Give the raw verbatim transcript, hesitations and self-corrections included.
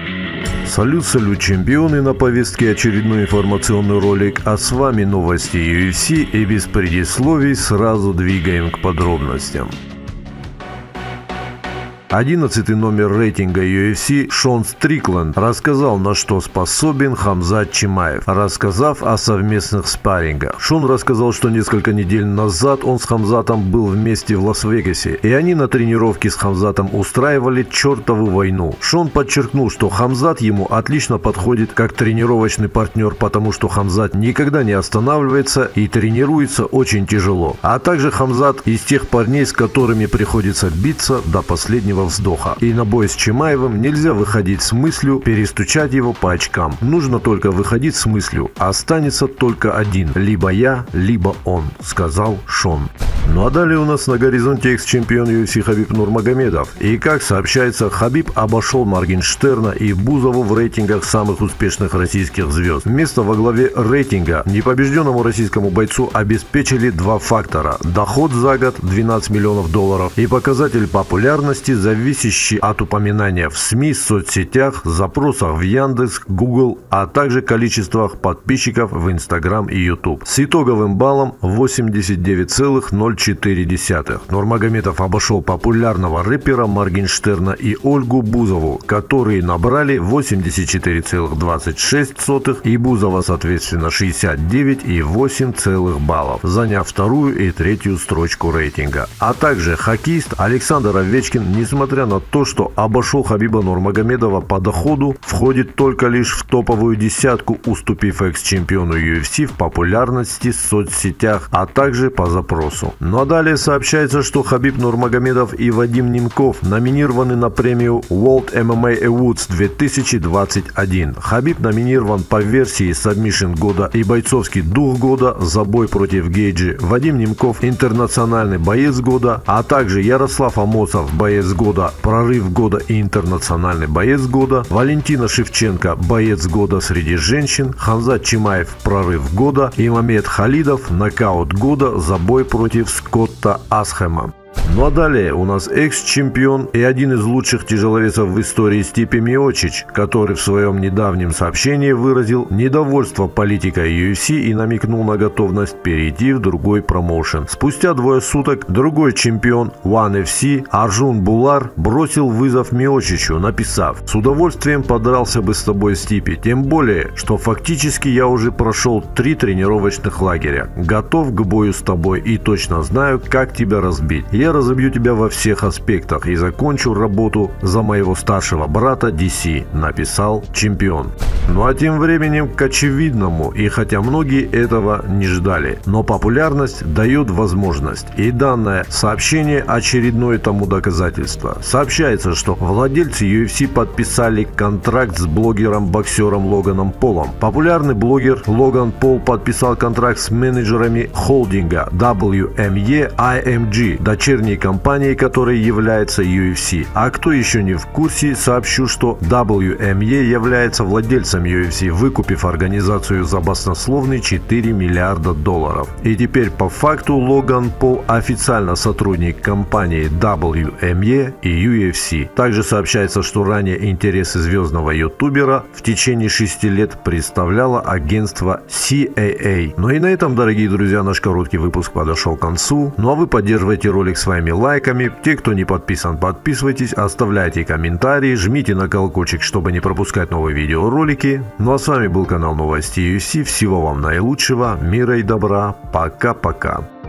Салют-салют, чемпионы, на повестке очередной информационный ролик, а с вами новости ю эф си, и без предисловий сразу двигаем к подробностям. одиннадцатый номер рейтинга ю эф си Шон Стрикленд рассказал, на что способен Хамзат Чимаев, рассказав о совместных спаррингах. Шон рассказал, что несколько недель назад он с Хамзатом был вместе в Лас-Вегасе, и они на тренировке с Хамзатом устраивали чертову войну. Шон подчеркнул, что Хамзат ему отлично подходит как тренировочный партнер, потому что Хамзат никогда не останавливается и тренируется очень тяжело. А также Хамзат из тех парней, с которыми приходится биться до последнего вздоха. И на бой с Чимаевым нельзя выходить с мыслью перестучать его по очкам. Нужно только выходить с мыслью: останется только один. Либо я, либо он, сказал Шон. Ну а далее у нас на горизонте экс-чемпион ю эф си Хабиб Нурмагомедов. И как сообщается, Хабиб обошел Моргенштерна и Бузову в рейтингах самых успешных российских звезд. Место во главе рейтинга непобежденному российскому бойцу обеспечили два фактора: доход за год двенадцать миллионов долларов и показатель популярности, зависящий от упоминания в СМИ, соцсетях, запросах в Яндекс, Google, а также количествах подписчиков в Instagram и YouTube. С итоговым баллом восемьдесят девять целых ноль четыре десятых. Нурмагомедов обошел популярного рэпера Моргенштерна и Ольгу Бузову, которые набрали восемьдесят четыре целых двадцать шесть сотых и Бузова, соответственно, шестьдесят девять и восемь целых баллов, заняв вторую и третью строчку рейтинга. А также хоккеист Александр Овечкин, несмотря на то, что обошел Хабиба Нурмагомедова по доходу, входит только лишь в топовую десятку, уступив экс-чемпиону ю эф си в популярности в соцсетях, а также по запросу. Ну а далее сообщается, что Хабиб Нурмагомедов и Вадим Немков номинированы на премию World эм эм а Awards две тысячи двадцать один. Хабиб номинирован по версии Submission года и бойцовский дух года за бой против Гейджи. Вадим Немков интернациональный боец года, а также Ярослав Амосов боец года, прорыв года и интернациональный боец года. Валентина Шевченко боец года среди женщин. Хамзат Чимаев прорыв года и Мамед Халидов нокаут года за бой против Скотта Асхема. Ну а далее у нас экс-чемпион и один из лучших тяжеловесов в истории Стипе Миочич, который в своем недавнем сообщении выразил недовольство политикой ю эф си и намекнул на готовность перейти в другой промоушен. Спустя двое суток другой чемпион One эф си Арджун Булар бросил вызов Миочичу, написав: «С удовольствием подрался бы с тобой, Стипе, тем более, что фактически я уже прошел три тренировочных лагеря. Готов к бою с тобой и точно знаю, как тебя разбить. Я разобью тебя во всех аспектах и закончу работу за моего старшего брата ди си», написал чемпион. Ну а тем временем к очевидному, и хотя многие этого не ждали, но популярность дает возможность, и данное сообщение очередное тому доказательство. Сообщается, что владельцы ю эф си подписали контракт с блогером-боксером Логаном Полом. Популярный блогер Логан Пол подписал контракт с менеджерами холдинга дабл ю эм и ай эм джи, дочерней компанией которой является ю эф си. А кто еще не в курсе, сообщу, что дабл ю эм и является владельцем ю эф си, выкупив организацию за баснословные четыре миллиарда долларов. И теперь по факту Логан Пол официально сотрудник компании дабл ю эм и и ю эф си. Также сообщается, что ранее интересы звездного ютубера в течение шести лет представляло агентство си эй эй. Ну и на этом, дорогие друзья, наш короткий выпуск подошел к концу. Ну а вы поддерживайте ролик своими лайками. Те, кто не подписан, подписывайтесь, оставляйте комментарии, жмите на колокольчик, чтобы не пропускать новые видеоролики. Ну а с вами был канал Новости ю эф си. Всего вам наилучшего, мира и добра. Пока-пока.